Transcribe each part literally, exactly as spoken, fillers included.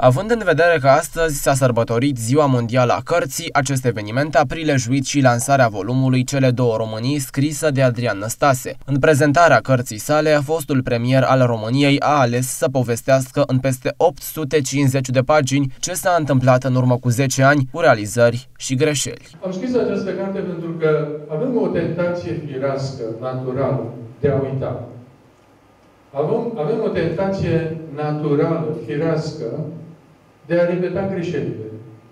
Având în vedere că astăzi s-a sărbătorit Ziua Mondială a Cărții, acest eveniment a prilejuit și lansarea volumului Cele două Românii, scrisă de Adrian Năstase. În prezentarea cărții sale, fostul premier al României a ales să povestească în peste opt sute cincizeci de pagini ce s-a întâmplat în urmă cu zece ani, cu realizări și greșeli. Am scris această carte pentru că avem o tentație firească, naturală, de a uita. Avem, avem o tentație naturală, firească, de a repeta greșelile.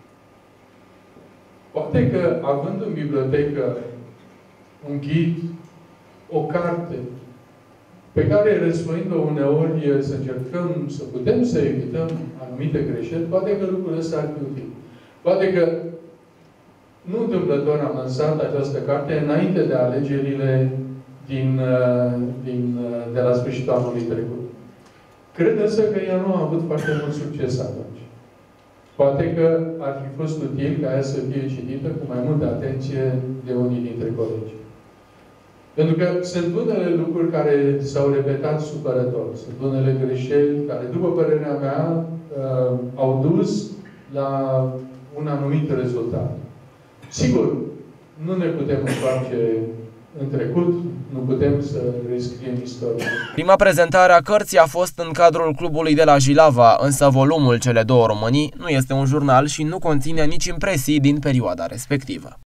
Poate că, având în bibliotecă un ghid, o carte, pe care, răsfoind-o uneori, să încercăm să putem să evităm anumite greșeli, poate că lucrul ăsta ar fi util. Poate că, nu întâmplător am lansat această carte înainte de alegerile din, din, de la sfârșitul anului trecut. Cred însă că ea nu a avut foarte mult succes atunci. Poate că ar fi fost util ca ea să fie citită cu mai multă atenție de unii dintre colegi. Pentru că sunt unele lucruri care s-au repetat supărător. Sunt unele greșeli care, după părerea mea, uh, au dus la un anumit rezultat. Sigur, nu ne putem întoarce în trecut, nu putem să rescriem istoria. Prima prezentare a cărții a fost în cadrul clubului de la Jilava, însă volumul Cele două Românii nu este un jurnal și nu conține nici impresii din perioada respectivă.